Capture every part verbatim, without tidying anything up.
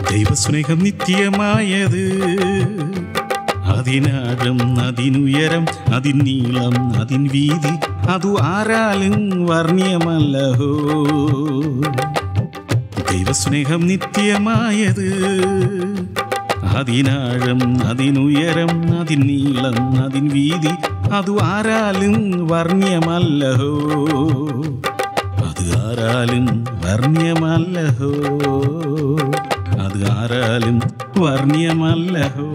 ദൈവസ്നേഹം നിത്യമായത്, അതിനാഴം അതിനുയരം അതിൻ നീളം അതിൻ വീതി അതു ആരാലും വർണ്ണ്യമല്ലഹോ. ദൈവസ്നേഹം നിത്യമായത്, അതിനാഴം അതിനുയരം അതിൻ നീളം അതിൻ വീതി അതു ആരാലും വർണ്ണ്യമല്ലഹോ. അത് ആരാലും വർണ്ണ്യമല്ലഹോ. അത് ആരാലും വർണ്ണ്യമല്ലഹോ.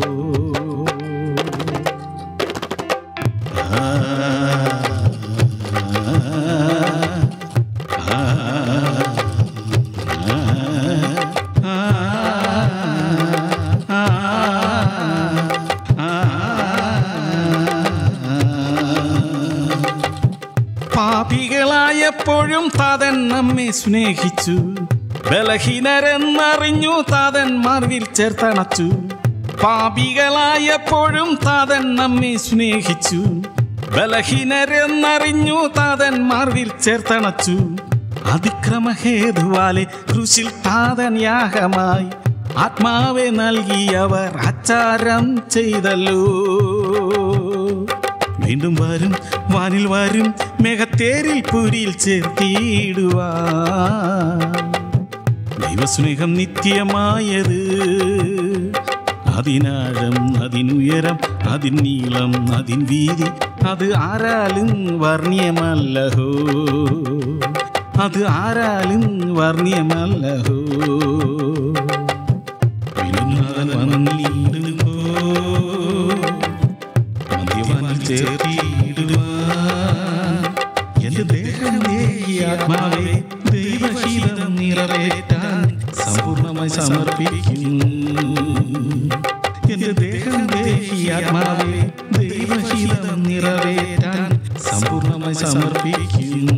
പാപികളായപ്പോഴും താതൻ നമ്മെ സ്നേഹിച്ചു, ബലഹീനരെന്നറിഞ്ഞു താതൻ മാർവിൽ ചേർത്തണച്ചു. പാപികളായപ്പോഴും താതൻ നമ്മെ സ്നേഹിച്ചു, ബലഹീനരെന്നറിഞ്ഞു താതൻ മാർവിൽ ചേർത്തണച്ചു. അതിക്രമഹേതുവാലെ ക്രൂശിൽ താതൻ യാഗമായി ആത്മാവെ നൽകിയവർ ആചാരം ചെയ്തല്ലോ. വീണ്ടും വരും വാനിൽ വരും മേഘത്തേരിൽ പുരിയിൽ ചേർത്തിടുവാൻ. ദൈവസ്നേഹം നിത്യമായത്, അതിനാഴം അതിനുയരം അതിൻ നീളം അതിൻ വീതി അത് ആരാലും വർണ്ണ്യമല്ലഹോ. അത് ആരാലും വർണ്ണ്യമല്ലഹോ. എന്റെ ദേഹം ആത്മാവെ ദൈവഹിതം നിറവേറ്റാൻ സമ്പൂർണമായി സമർപ്പിക്കുന്നു. എന്റെ ദേഹം ദേഹി ആത്മാവെ ദൈവഹിതം നിറവേറ്റാൻ സമ്പൂർണമായി സമർപ്പിക്കുന്നു.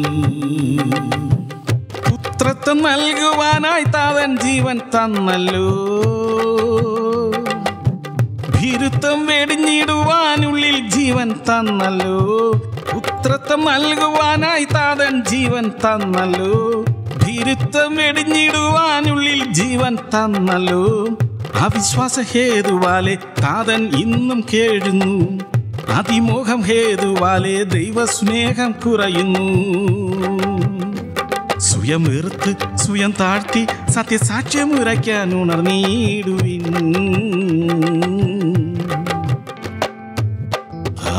പുത്രത്വം നൽകുവാനായി താതൻ ജീവൻ തന്നല്ലോ. ഭീരുത്വം വെടിഞ്ഞിടുവാനുള്ളിൽ ജീവൻ തന്നല്ലോ. പുത്രത്വം നൽകുവാനായി താതൻ ജീവൻ തന്നല്ലോ. ഭീരുത്വം വെടിഞ്ഞിടുവാനുള്ളിൽ ജീവൻ തന്നല്ലോ. അവിശ്വാസ ഹേതുവാലെ താതൻ ഇന്നും കേഴുന്നു. അതിമോഹം ഹേതുവാലെ ദൈവസ്നേഹം കുറയുന്നു. സ്വയം വെറുത്ത് സ്വയം താഴ്ത്തി സത്യസാക്ഷ്യം ഉറയ്ക്കാൻ ഉണർന്നിടുവിൻ. ആ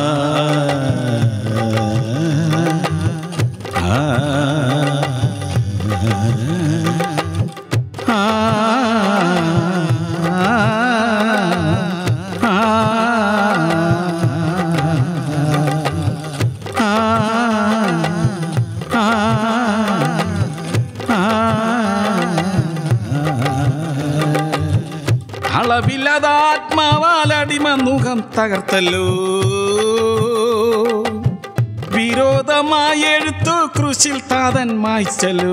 അളവില്ലാത ആത്മാവാൽ അടിമമുഖം തകർത്തല്ലോ. വിരോധമായി എഴുത്തു ക്രൂശിൽ താതൻ മായ്ച്ചല്ലോ.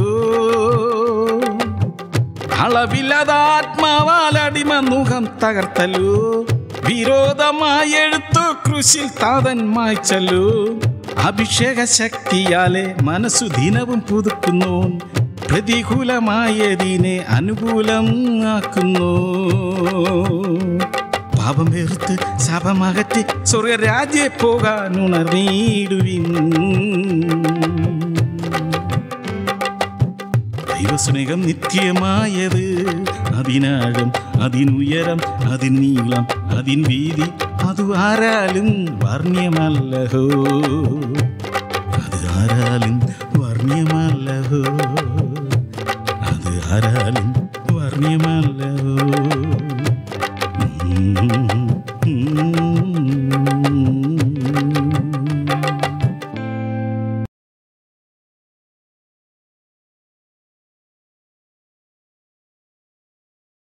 അളവില്ലാത ആത്മാവാൽ അടിമമുഖം തകർത്തല്ലോ. വിരോധമായി എഴുത്തു ക്രൂശിൽ താതൻ മായ്ച്ചല്ലോ. അഭിഷേക ശക്തിയാലെ മനസ്സു ദിനവും പുതുക്കുന്നു. പ്രതികൂലമായതിനെ അനുകൂലം ആക്കുന്നു. പാപം വെറുത്ത് ശാപമകറ്റി സ്വർഗരാജ്യേ പോകാൻ ഉണർന്നിടുവിൻ. ദൈവസ്നേഹം നിത്യമായത്, അതിനാഴം അതിനുയരം അതിൻ നീളം അതിൻ വീതി അതു ആരാലും വർണ്ണ്യമല്ലഹോ. അത് ആരാലും വർണ്ണ്യമല്ലഹോ. അത് ആരാലും